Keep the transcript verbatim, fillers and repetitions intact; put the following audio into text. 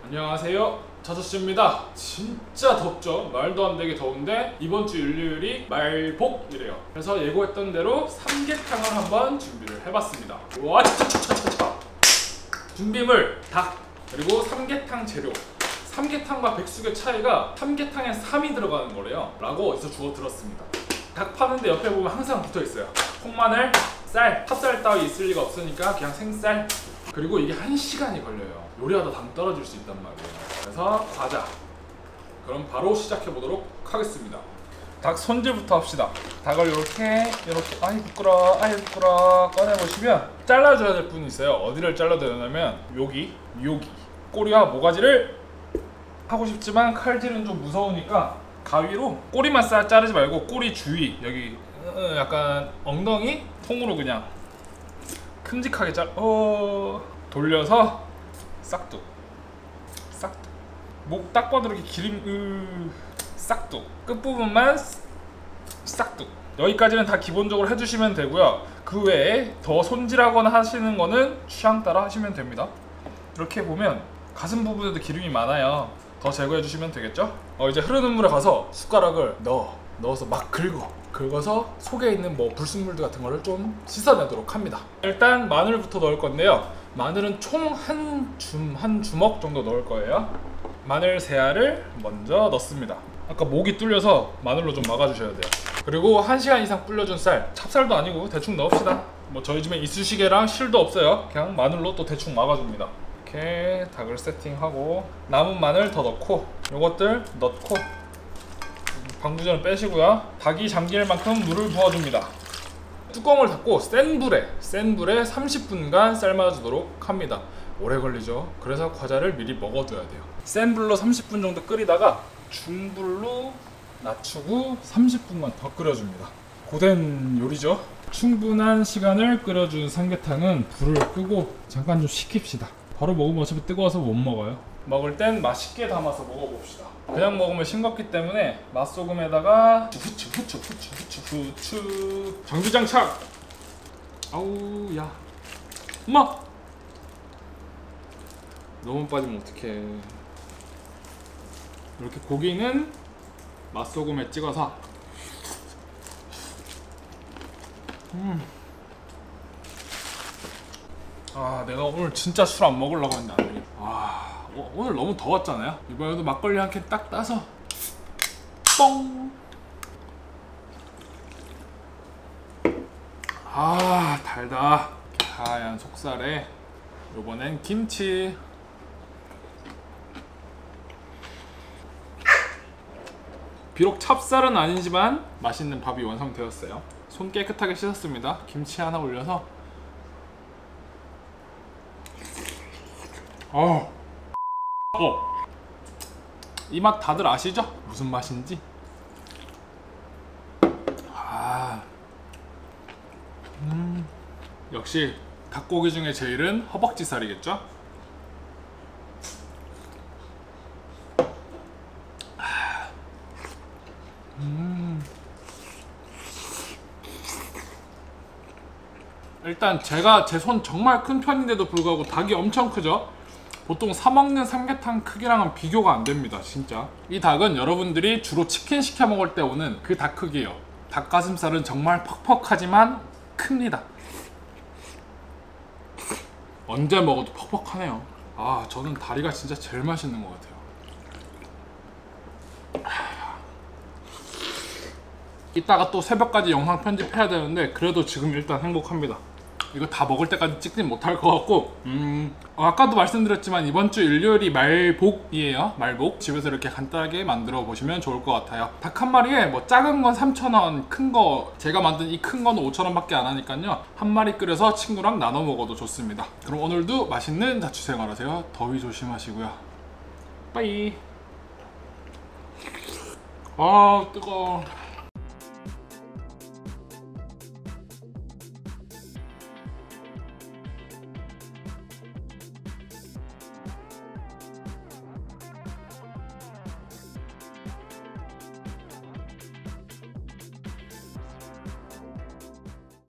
안녕하세요, 차저씨입니다. 진짜 덥죠? 말도 안 되게 더운데 이번 주 일요일이 말복이래요. 그래서 예고했던 대로 삼계탕을 한번 준비를 해봤습니다. 와, 차차차차차. 준비물 닭 그리고 삼계탕 재료. 삼계탕과 백숙의 차이가 삼계탕에 삼이 들어가는 거래요 라고 어디서 주워 들었습니다. 닭 파는데 옆에 보면 항상 붙어있어요. 콩마늘, 쌀, 찹쌀 따위 있을 리가 없으니까 그냥 생쌀. 그리고 이게 한 시간이 걸려요. 요리하다 당 떨어질 수 있단 말이에요. 그래서 과자. 그럼 바로 시작해 보도록 하겠습니다. 닭 손질부터 합시다. 닭을 이렇게 이렇게 아이 부끄러 아이 부끄러 꺼내보시면 잘라줘야 될 부분이 있어요. 어디를 잘라야 되냐면 여기 여기 꼬리와 모가지를 하고 싶지만 칼질은 좀 무서우니까 가위로 꼬리만 싹 자르지 말고 꼬리 주위 여기 약간 엉덩이 통으로 그냥 큼직하게 잘 어... 돌려서 싹둑 싹둑 목 딱 봐도 이렇게 기름 으... 싹둑 끝부분만 싹둑. 여기까지는 다 기본적으로 해주시면 되고요. 그 외에 더 손질하거나 하시는 거는 취향 따라 하시면 됩니다. 이렇게 보면 가슴 부분에도 기름이 많아요. 더 제거해 주시면 되겠죠? 어, 이제 흐르는 물에 가서 숟가락을 넣어 넣어서 막 긁어 긁어서 속에 있는 뭐 불순물들 같은 거를 좀 씻어내도록 합니다. 일단 마늘부터 넣을 건데요. 마늘은 총 한 줌, 한 주먹 정도 넣을 거예요. 마늘 세 알을 먼저 넣습니다. 아까 목이 뚫려서 마늘로 좀 막아주셔야 돼요. 그리고 한 시간 이상 불려준 쌀, 찹쌀도 아니고 대충 넣읍시다. 뭐 저희 집에 이쑤시개랑 실도 없어요. 그냥 마늘로 또 대충 막아줍니다. 이렇게 닭을 세팅하고 남은 마늘 더 넣고 요것들 넣고 방부제는 빼시고요. 닭이 잠길 만큼 물을 부어줍니다. 뚜껑을 닫고 센 불에 센 불에 삼십 분간 삶아주도록 합니다. 오래 걸리죠. 그래서 과자를 미리 먹어둬야 돼요. 센 불로 삼십 분 정도 끓이다가 중불로 낮추고 삼십 분만 더 끓여줍니다. 고된 요리죠. 충분한 시간을 끓여준 삼계탕은 불을 끄고 잠깐 좀 식힙시다. 바로 먹으면 어차피 뜨거워서 못 먹어요. 먹을 땐 맛있게 담아서 먹어봅시다. 그냥 먹으면 싱겁기 때문에 맛소금에다가 후추 후추 후추 후추 후추 정주장착. 아우 야 엄마 너무 빠지면 어떡해. 이렇게 고기는 맛소금에 찍어서 음. 아 내가 오늘 진짜 술 안 먹으려고 했는데 안 되겠다. 아 어, 오늘 너무 더웠잖아요. 이번에도 막걸리 한 캔 딱 따서 뽕. 아 달다. 하얀 속살에 요번엔 김치. 비록 찹쌀은 아니지만 맛있는 밥이 완성되었어요. 손 깨끗하게 씻었습니다. 김치 하나 올려서 어, 어. 이 맛 다들 아시죠? 무슨 맛인지? 아, 음. 역시 닭고기 중에 제일은 허벅지살이겠죠? 음. 일단 제가 제 손 정말 큰 편인데도 불구하고 닭이 엄청 크죠? 보통 사 먹는 삼계탕 크기랑은 비교가 안 됩니다. 진짜 이 닭은 여러분들이 주로 치킨 시켜 먹을 때 오는 그 닭 크기예요. 닭가슴살은 정말 퍽퍽하지만 큽니다. 언제 먹어도 퍽퍽하네요. 아 저는 다리가 진짜 제일 맛있는 것 같아요. 이따가 또 새벽까지 영상 편집해야 되는데 그래도 지금 일단 행복합니다. 이거 다 먹을 때까지 찍진 못할 것 같고 음 어, 아까도 말씀드렸지만 이번 주 일요일이 말복이에요. 말복. 집에서 이렇게 간단하게 만들어 보시면 좋을 것 같아요. 닭 한 마리에 뭐 작은 건 삼천 원, 큰 거 제가 만든 이 큰 거는 오천 원밖에 안 하니까요. 한 마리 끓여서 친구랑 나눠 먹어도 좋습니다. 그럼 오늘도 맛있는 자취생활 하세요. 더위 조심하시고요. 빠이. 아 뜨거워.